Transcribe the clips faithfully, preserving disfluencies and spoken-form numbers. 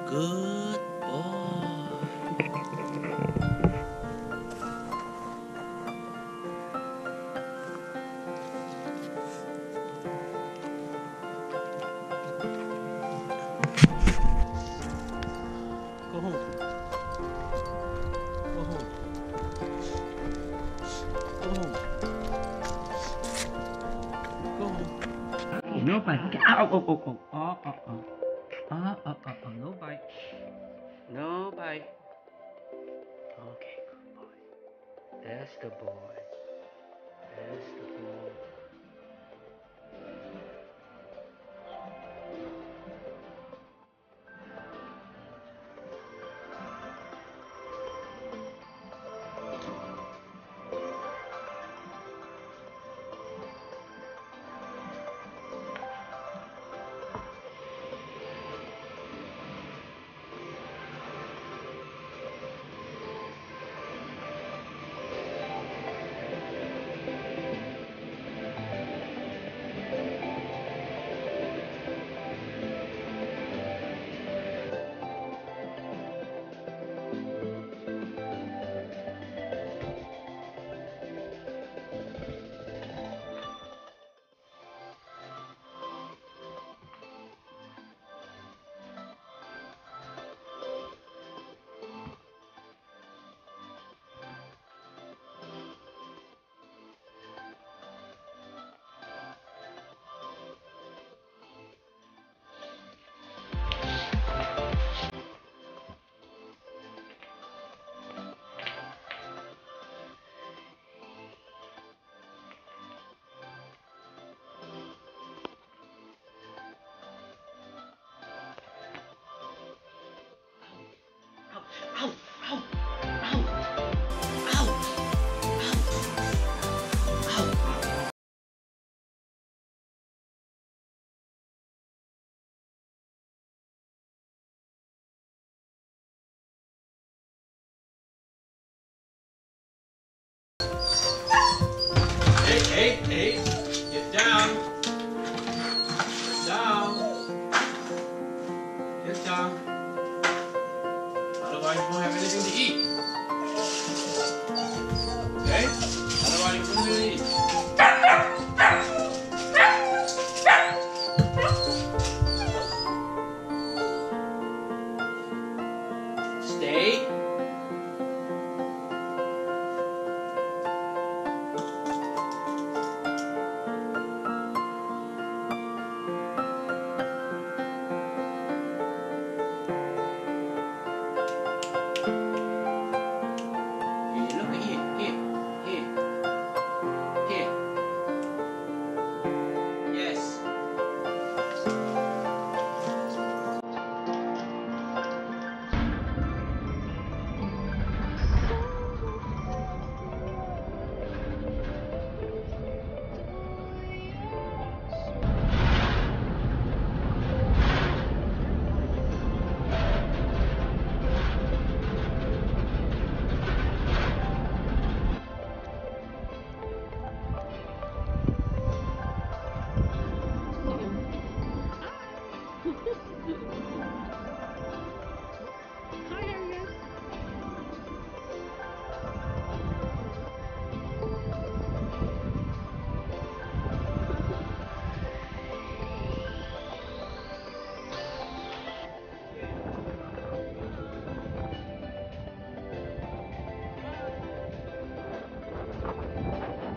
Good boy. Go home. Go home. Go home. Go home. No bite. Okay. Ow, oh, oh, oh. Oh, oh, oh. Oh, oh, oh, oh. No bite. No bite. Okay, good boy. That's the boy. That's the boy. Ow, ow, ow, ow, ow, ow. Hey, hey, hey, get down. Get down. Get down. Otherwise you won't have anything to eat. Okay? Otherwise you won't have anything to eat. Stay.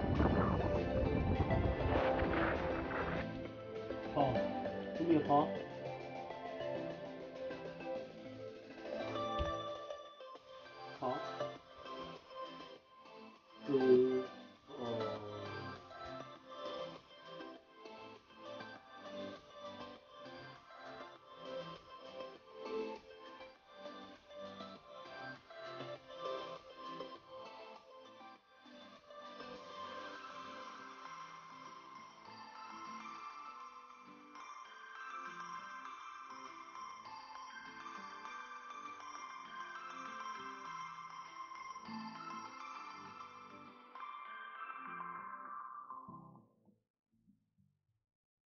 Paw. Give me a paw.